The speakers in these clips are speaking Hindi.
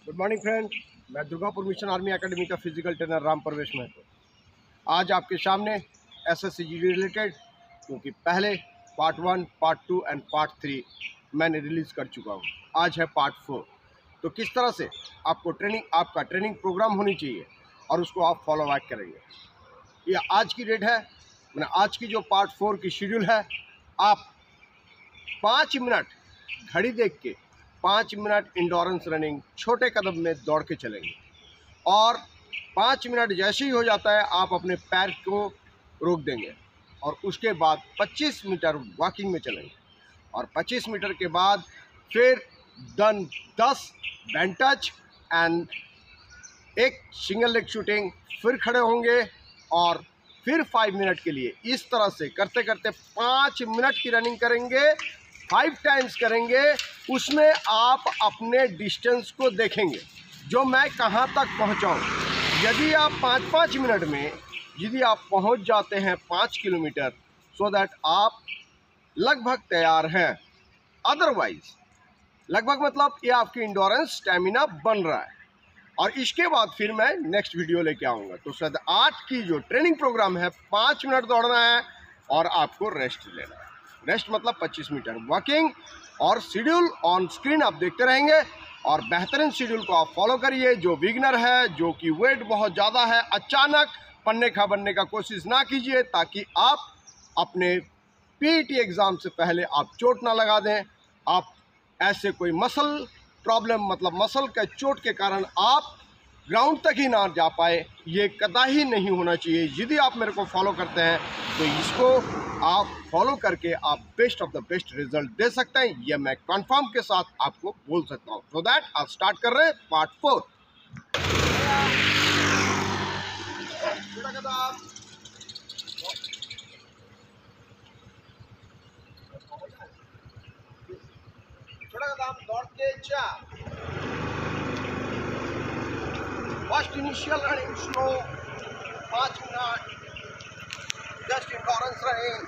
गुड मॉर्निंग फ्रेंड, मैं दुर्गापुर मिशन आर्मी एकेडमी का फिजिकल ट्रेनर राम प्रवेश महतो आज आपके सामने SSCGD रिलेटेड, क्योंकि पहले पार्ट 1, पार्ट 2 एंड पार्ट 3 मैंने रिलीज़ कर चुका हूँ। आज है पार्ट 4। तो किस तरह से आपका ट्रेनिंग प्रोग्राम होनी चाहिए और उसको आप फॉलो बैक करेंगे। ये आज की डेट है, मैंने आज की जो पार्ट 4 की शेड्यूल है, आप 5 मिनट घड़ी देख के 5 मिनट इंडोरेंस रनिंग छोटे कदम में दौड़ के चलेंगे और 5 मिनट जैसे ही हो जाता है आप अपने पैर को रोक देंगे और उसके बाद 25 मीटर वॉकिंग में चलेंगे और 25 मीटर के बाद फिर 10 बैंड टच एंड एक सिंगल लेग शूटिंग, फिर खड़े होंगे और फिर 5 मिनट के लिए इस तरह से करते करते 5 मिनट की रनिंग करेंगे, 5 टाइम्स करेंगे। उसमें आप अपने डिस्टेंस को देखेंगे, जो मैं कहाँ तक पहुँचाऊँ। यदि आप 5-5 मिनट में यदि आप पहुँच जाते हैं 5 किलोमीटर, सो दैट आप लगभग तैयार हैं। अदरवाइज लगभग मतलब ये आपकी इंडोरेंस स्टेमिना बन रहा है और इसके बाद फिर मैं नेक्स्ट वीडियो लेके आऊँगा। तो शायद 8 की जो ट्रेनिंग प्रोग्राम है, 5 मिनट दौड़ना है और आपको रेस्ट लेना है। रेस्ट मतलब 25 मीटर वॉकिंग और शेड्यूल ऑन स्क्रीन आप देखते रहेंगे और बेहतरीन शेड्यूल को आप फॉलो करिए। जो बिगनर है, जो कि वेट बहुत ज़्यादा है, अचानक पन्ने बनने का कोशिश ना कीजिए, ताकि आप अपने PET एग्ज़ाम से पहले आप चोट ना लगा दें। आप ऐसे कोई मसल प्रॉब्लम मतलब मसल के चोट के कारण आप ग्राउंड तक ही ना जा पाए, ये कतई नहीं होना चाहिए। यदि आप मेरे को फॉलो करते हैं तो इसको आप फॉलो करके आप best of the best result दे सकते हैं, ये मैं कंफर्म के साथ आपको बोल सकता हूँ। सो दैट आप स्टार्ट कर रहे हैं पार्ट 4। छोटा कदम दौड़ के 4। First initial running slow 5 minute, just endurance running.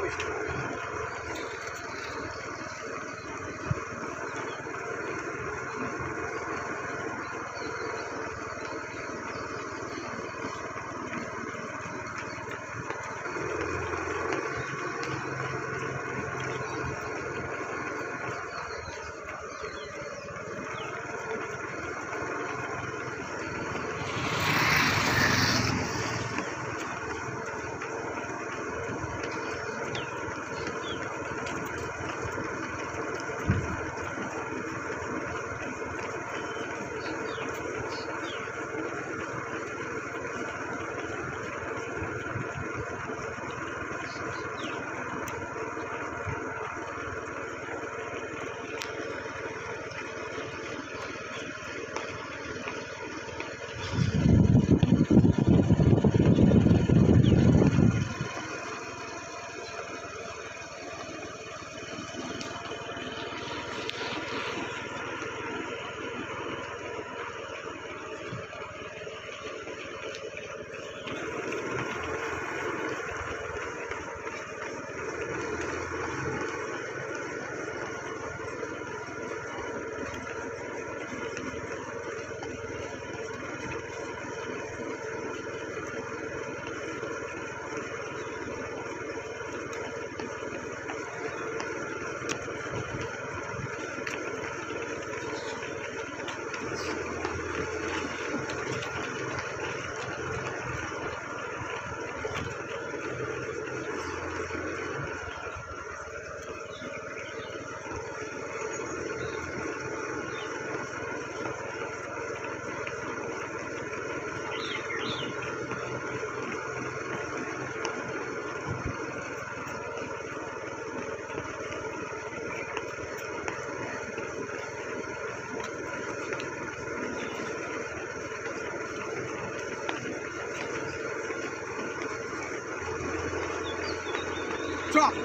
Stop.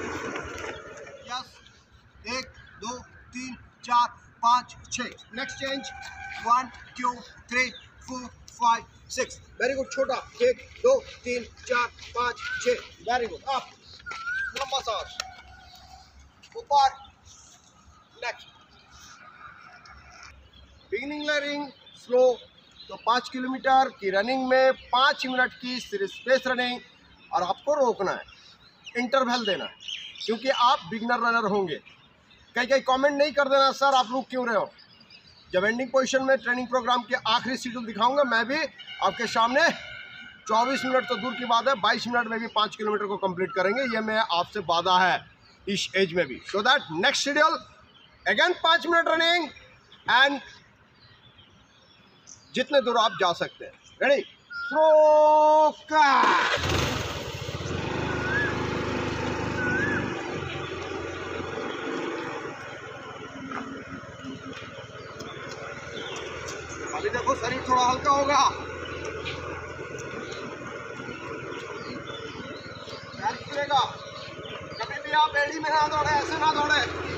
Yes, 1 2 3 4 5 6। Next change 1 2 3 4 5 6। Very good. छोटा 1 2 3 4 5 6। Very good. अप, लंबा सांस, ऊपर। Next beginning learning slow. तो 5 किलोमीटर की रनिंग में 5 मिनट की स्पेस रनिंग, और आपको रोकना है, इंटरवल देना है, क्योंकि आप बिगनर रनर होंगे। कई कमेंट नहीं कर देना सर आप रुक क्यों रहे हो। जब एंडिंग पोजीशन में ट्रेनिंग प्रोग्राम के आखिरी शेड्यूल दिखाऊंगा, मैं भी आपके सामने 24 मिनट तो दूर की बात है, 22 मिनट में भी 5 किलोमीटर को कंप्लीट करेंगे। ये मैं आपसे वादा है इस एज में भी। So that next schedule again 5 minute running and जितने दूर आप जा सकते हैं। रेडी, अभी देखो शरीर थोड़ा हल्का होगा। पैर खुलेगा। कभी भी आप एड़ी में ना दौड़े, ऐसे ना दौड़े।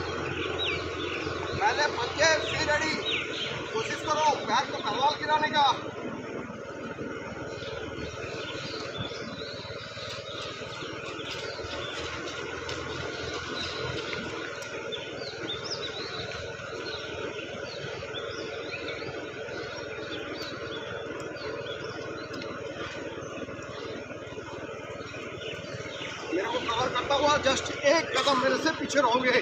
पहले पंजे फिर एड़ी। कोशिश करो पैर को भरवाल गिराने का। मेरे को कवर करता हुआ जस्ट एक कदम मेरे से पीछे रहोगे।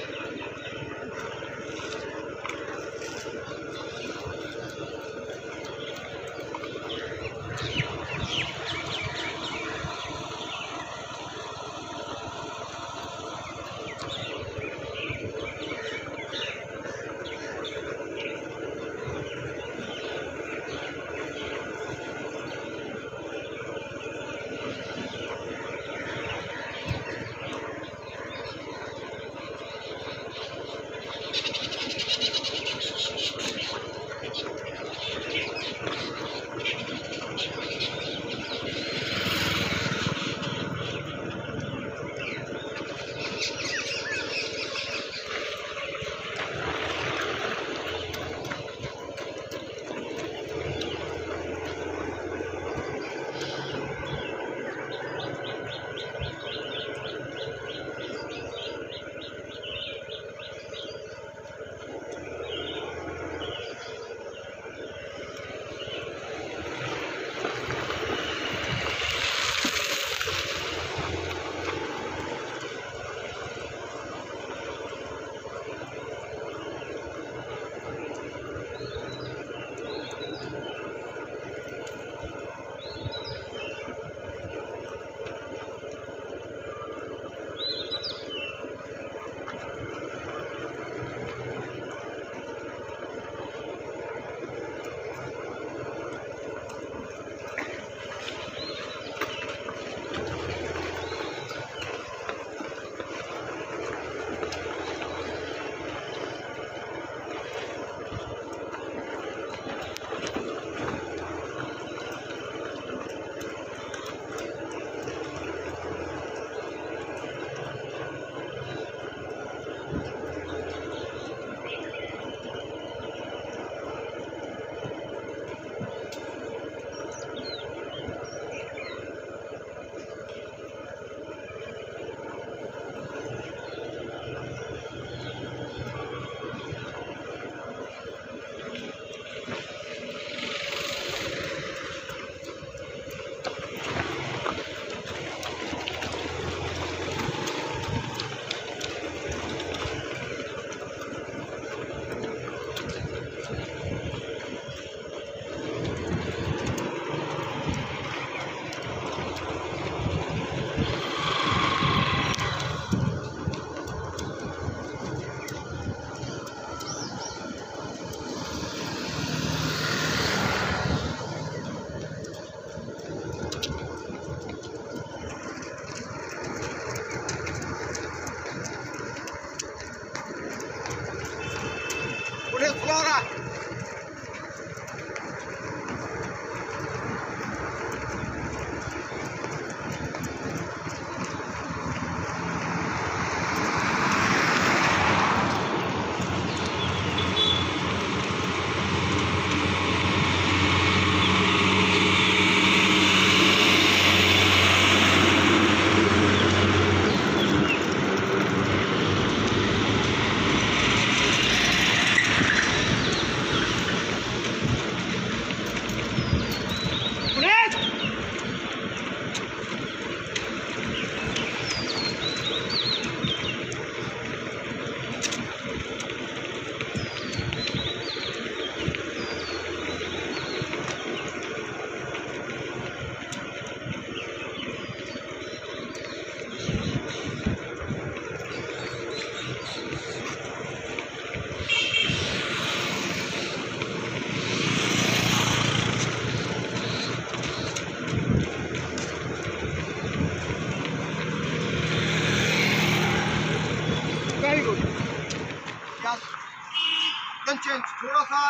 चेंज, थोड़ा सा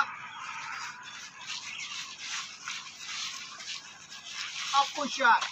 आप पुश यार।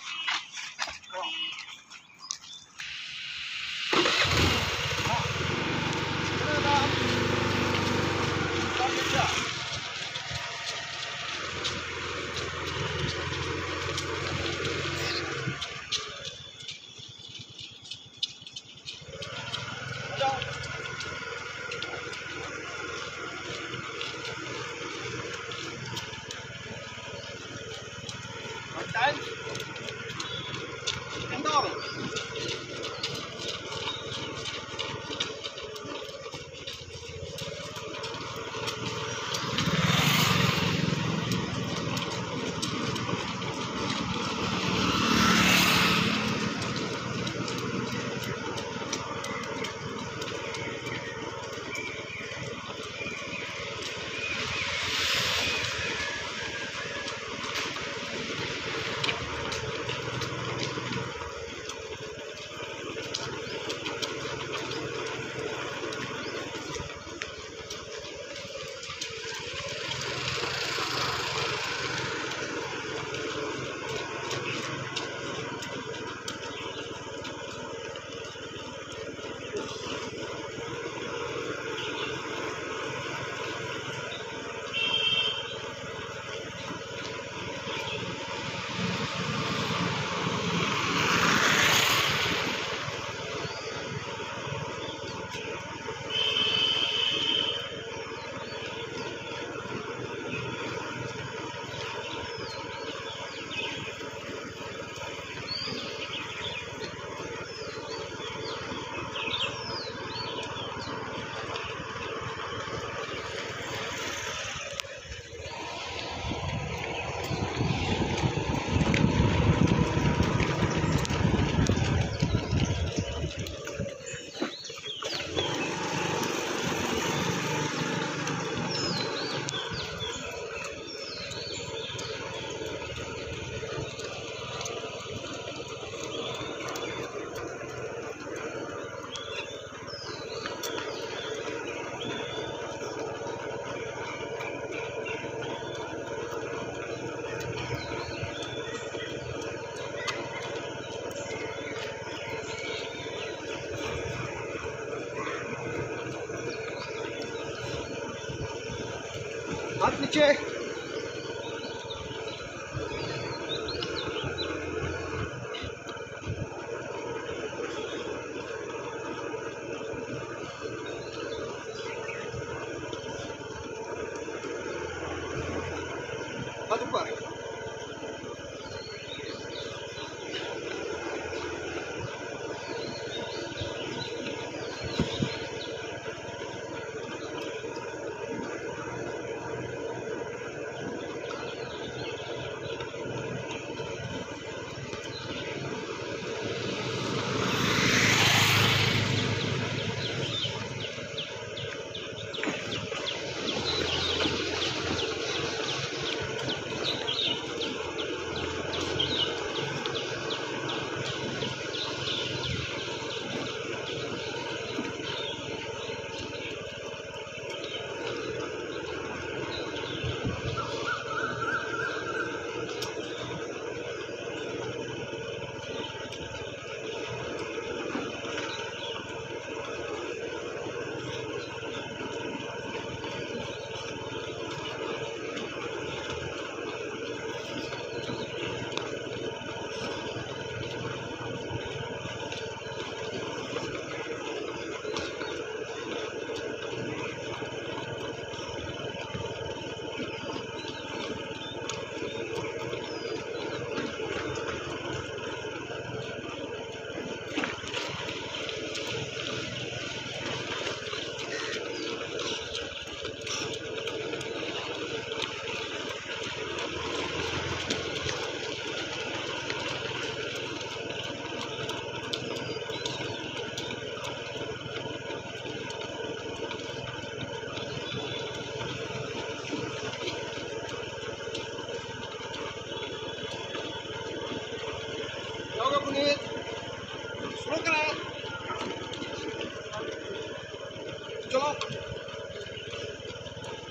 हाथ नीचे। हाथ ऊपर। चलो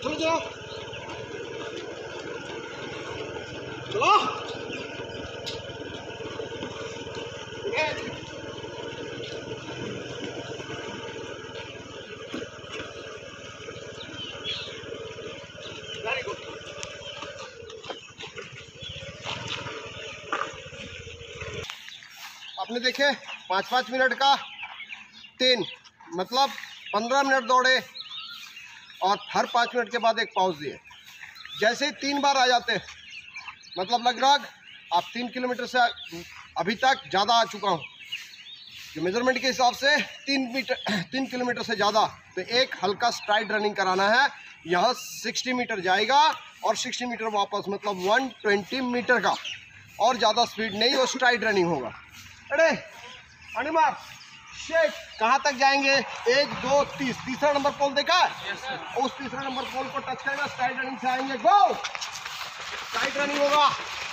आपने देखे 5-5 मिनट का 3, मतलब 15 मिनट दौड़े और हर 5 मिनट के बाद एक पॉज दिए। जैसे ही 3 बार आ जाते, मतलब लगभग आप 3 किलोमीटर से अभी तक ज़्यादा आ चुका हूँ, जो मेजरमेंट के हिसाब से 3 किलोमीटर से ज़्यादा, तो एक हल्का स्ट्राइड रनिंग कराना है। यहाँ 60 मीटर जाएगा और 60 मीटर वापस, मतलब 120 मीटर का, और ज़्यादा स्पीड नहीं, वो स्ट्राइड रनिंग होगा। अरे अनिमार शेख, कहाँ तक जाएंगे? 1 2 30, तीसरा नंबर पोल देखा है? उस तीसरा नंबर पोल को टच करेगा, स्ट्राइड रनिंग से आएंगे, गो, स्ट्राइड रनिंग होगा।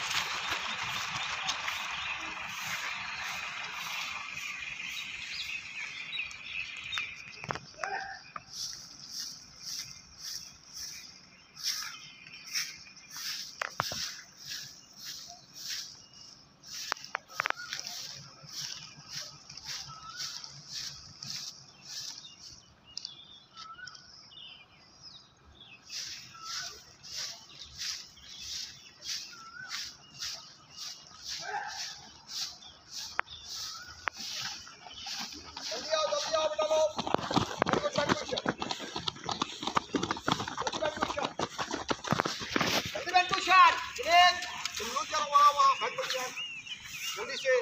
जल्दी से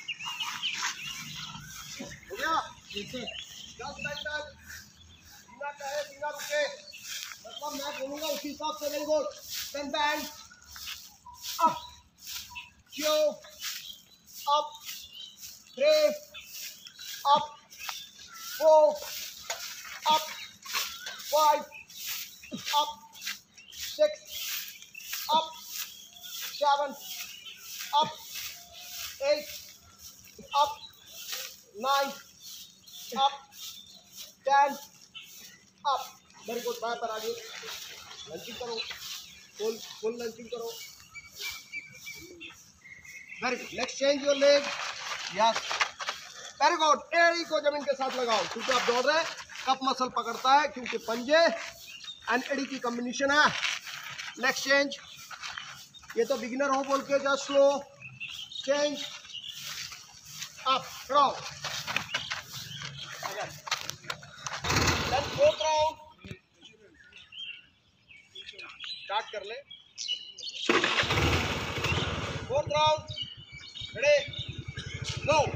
हो गया। 10 मिनट तक बिना कहे बिना रुके, मतलब मैं बोलूँगा उसी हिसाब से नहीं बोल। 10 bend up, 2 up, 3 up, 4 up, 5 up, 6 up, 7 up, 8 up, 9 up, 10 up. Very good. बाय पर आगे लंचिंग करो, फुल लंचिंग करो। Very good. Next change your leg, yes, very good. एड़ी को जमीन के साथ लगाओ, क्योंकि आप दौड़ रहे हैं, कप मसल पकड़ता है, क्योंकि पंजे एंड एड़ी की कॉम्बिनेशन है। नेक्स्ट चेंज, ये तो बिगिनर हो बोल के just slow change up, round. Again. Then fourth round. Start कर ले. Fourth round. Ready? Go.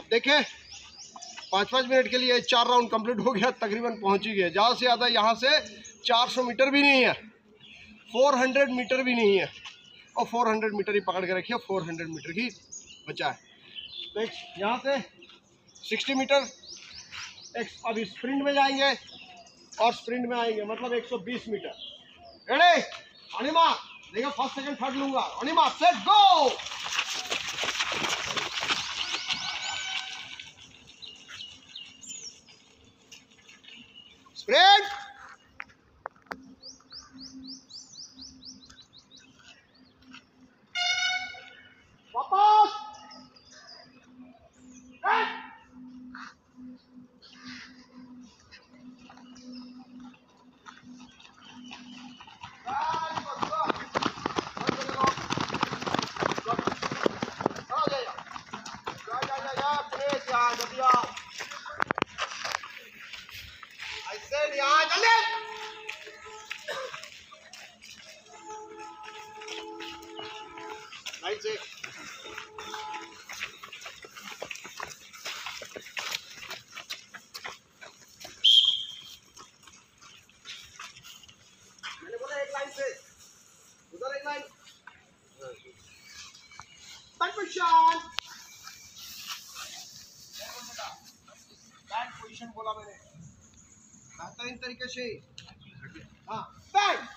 अब देखें 5-5 मिनट के लिए 4 राउंड कंप्लीट हो गया, तकरीबन पहुंच ही गए। ज़्यादा से ज़्यादा यहाँ से 400 मीटर भी नहीं है, 400 मीटर भी नहीं है, और 400 मीटर ही पकड़ के रखिए, 400 मीटर ही बचा है। तो एक यहाँ से 60 मीटर एक अभी स्प्रिंट में जाएंगे और स्प्रिंट में आएंगे, मतलब 120 मीटर। रेडी अनिमा, देखो फर्स्ट सेकंड थर्ड लूंगा। अनिमा सेट गो। स्प्रिंट, वापस, मैंने बोला एक लाइन से उधर एक लाइन। बैक पोजीशन बोला मैंने, बेहतरीन तरीके से। हाँ बैक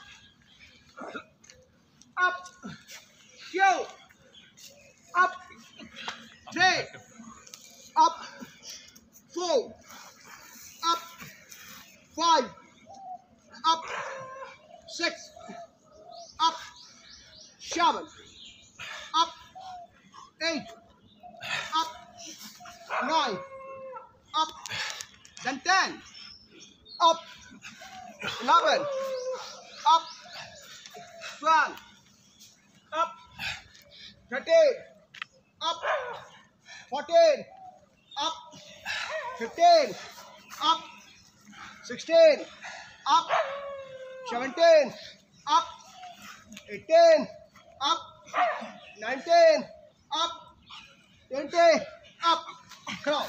अप, क्यों up, 3 up, 4 up, 5 up, 6 up, 7 up, 8 up, 9 up, then 10 up, 11 up, 12 up, 13 up, 14 up, 15 up, 16 up, 17 up, 18 up, 19 up, 20 up, खड़ो।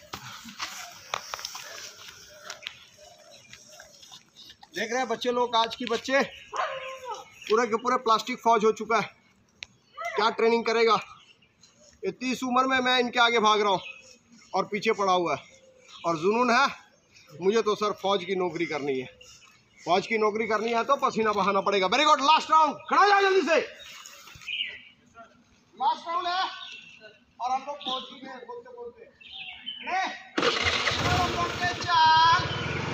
देख रहे हैं बच्चे लोग, आज की बच्चे पूरे के पूरे प्लास्टिक फौज हो चुका है। क्या ट्रेनिंग करेगा? ये 30 उम्र में मैं इनके आगे भाग रहा हूँ और पीछे पड़ा हुआ है, और जुनून है मुझे तो सर फौज की नौकरी करनी है। फौज की नौकरी करनी है तो पसीना बहाना पड़ेगा। वेरी गुड, लास्ट राउंड, खड़ा हो जाओ जल्दी से। लास्ट राउंड है और हम लोग पहुंच ही गए बोलते बोलते। चाल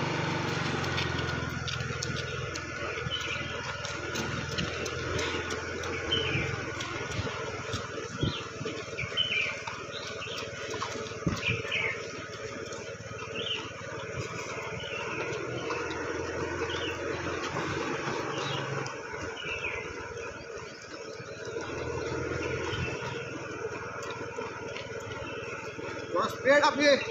थोड़ा स्पीड अप ये।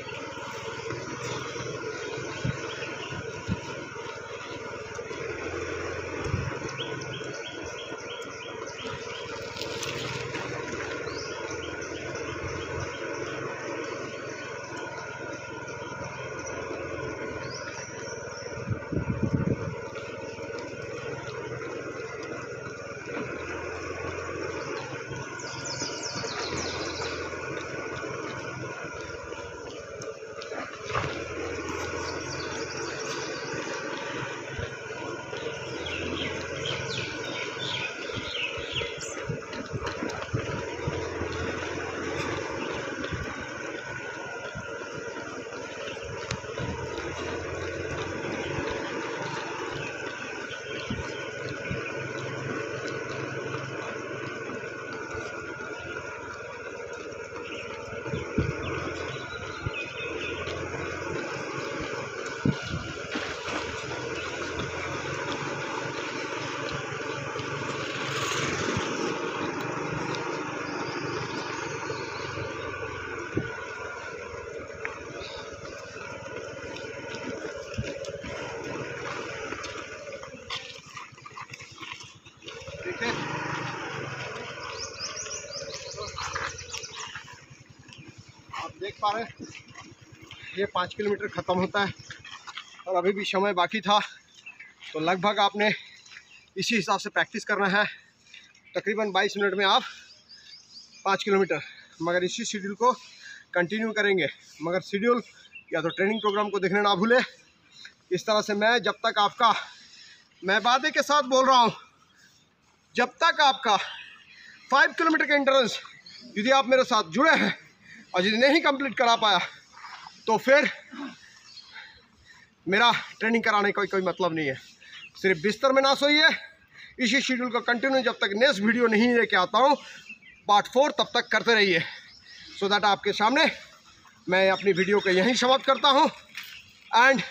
पा रहे हैं ये 5 किलोमीटर ख़त्म होता है और अभी भी समय बाकी था, तो लगभग आपने इसी हिसाब से प्रैक्टिस करना है। तकरीबन 22 मिनट में आप 5 किलोमीटर, मगर इसी शेड्यूल को कंटिन्यू करेंगे। मगर शेड्यूल या तो ट्रेनिंग प्रोग्राम को देखने ना भूले। इस तरह से मैं जब तक आपका, मैं वादे के साथ बोल रहा हूँ, जब तक आपका 5 किलोमीटर का एंट्रेंस यदि आप मेरे साथ जुड़े हैं और यदि नहीं कंप्लीट करा पाया तो फिर मेरा ट्रेनिंग कराने का कोई मतलब नहीं है। सिर्फ बिस्तर में ना सोइए, इसी शेड्यूल का कंटिन्यू जब तक नेक्स्ट वीडियो नहीं लेके आता हूँ पार्ट 4 तब तक करते रहिए, सो दैट आपके सामने मैं अपनी वीडियो को यहीं समाप्त करता हूँ। एंड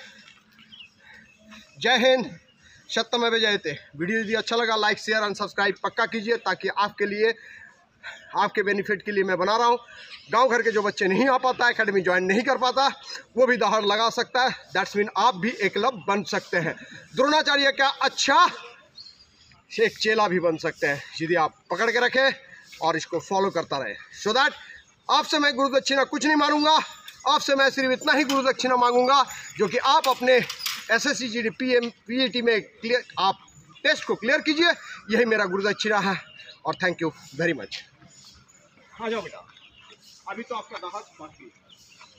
जय हिंद, सत्यमेव जयते। वीडियो यदि अच्छा लगा लाइक शेयर एंड सब्सक्राइब पक्का कीजिए, ताकि आपके लिए, आपके बेनिफिट के लिए मैं बना रहा हूँ। गांव घर के जो बच्चे नहीं आ पाता, एकेडमी ज्वाइन नहीं कर पाता, वो भी दहाड़ लगा सकता है। दैट्स मीन आप भी एकलव्य बन सकते हैं। द्रोणाचार्य का अच्छा एक चेला भी बन सकते हैं यदि आप पकड़ के रखें और इसको फॉलो करता रहे। सो दैट आपसे मैं गुरु दक्षिणा कुछ नहीं मांगूंगा, आपसे मैं सिर्फ इतना ही गुरु दक्षिणा मांगूंगा जो कि आप अपने SSC GD PET में क्लियर, आप टेस्ट को क्लियर कीजिए। यही मेरा गुरु दक्षिणा है और थैंक यू वेरी मच। आ जाओ बेटा, अभी तो आपका दहाड़ बाकी है।